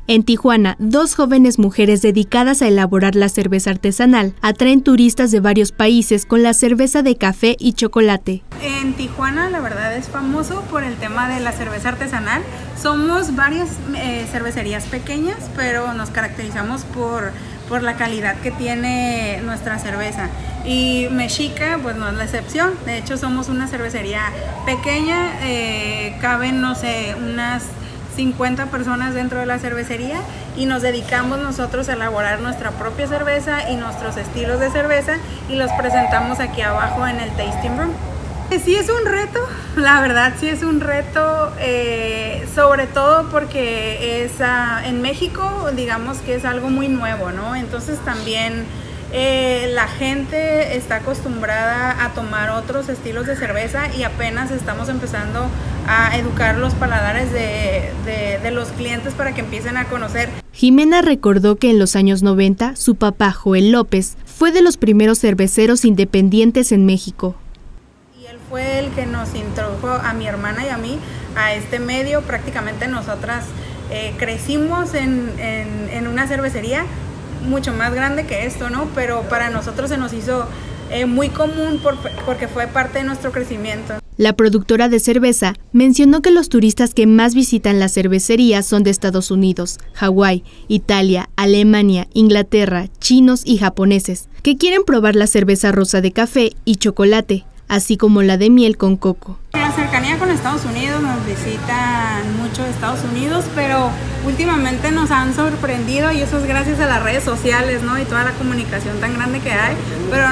En Tijuana, dos jóvenes mujeres dedicadas a elaborar la cerveza artesanal atraen turistas de varios países con la cerveza de café y chocolate. En Tijuana, la verdad, es famoso por el tema de la cerveza artesanal. Somos varias cervecerías pequeñas, pero nos caracterizamos por la calidad que tiene nuestra cerveza. Y Mexica, pues no es la excepción. De hecho, somos una cervecería pequeña, caben, no sé, unas 50 personas dentro de la cervecería y nos dedicamos nosotros a elaborar nuestra propia cerveza y nuestros estilos de cerveza y los presentamos aquí abajo en el Tasting Room. Sí es un reto, la verdad sí es un reto, sobre todo porque es en México, digamos que es algo muy nuevo, ¿no? Entonces también la gente está acostumbrada a tomar otros estilos de cerveza y apenas estamos empezando a educar los paladares de los clientes para que empiecen a conocer. Jimena recordó que en los años 90 su papá, Joel López, fue de los primeros cerveceros independientes en México. Y él fue el que nos introdujo a mi hermana y a mí a este medio. Prácticamente nosotras crecimos en una cervecería mucho más grande que esto, ¿no? Pero para nosotros se nos hizo muy común porque fue parte de nuestro crecimiento. La productora de cerveza mencionó que los turistas que más visitan la cervecería son de Estados Unidos, Hawái, Italia, Alemania, Inglaterra, chinos y japoneses, que quieren probar la cerveza rosa de café y chocolate, así como la de miel con coco. La cercanía con Estados Unidos, nos visitan mucho de Estados Unidos, pero últimamente nos han sorprendido y eso es gracias a las redes sociales, ¿no? Y toda la comunicación tan grande que hay, pero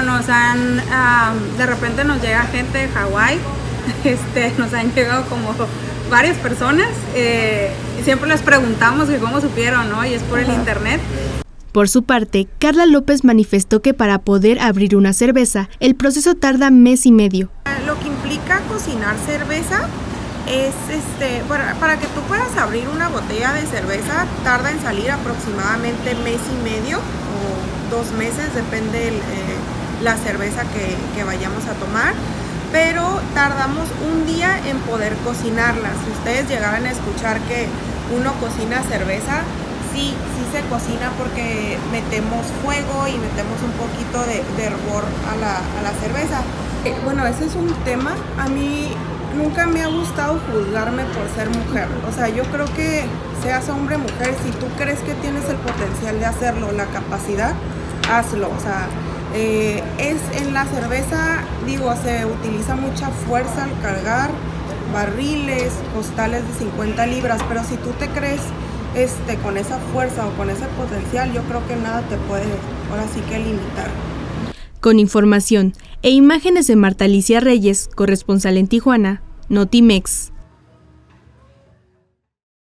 de repente nos llega gente de Hawái, nos han llegado como varias personas, y siempre les preguntamos que cómo supieron, ¿no? Y es por el internet. Por su parte, Carla López manifestó que para poder abrir una cerveza, el proceso tarda mes y medio. Lo que implica cocinar cerveza es, para que tú puedas abrir una botella de cerveza, tarda en salir aproximadamente mes y medio o 2 meses, depende la cerveza que vayamos a tomar. Pero tardamos un día en poder cocinarla. Si ustedes llegaran a escuchar que uno cocina cerveza, sí se cocina porque metemos fuego y metemos un poquito de hervor a la cerveza. Bueno, ese es un tema. A mí nunca me ha gustado juzgarme por ser mujer. O sea, yo creo que seas hombre o mujer, si tú crees que tienes el potencial de hacerlo, la capacidad, hazlo. O sea, es en la cerveza, digo, se utiliza mucha fuerza al cargar barriles, costales de 50 libras, pero si tú te crees con esa fuerza o con ese potencial, yo creo que nada te puede ahora sí que limitar. Con información e imágenes de Marta Alicia Reyes, corresponsal en Tijuana, Notimex.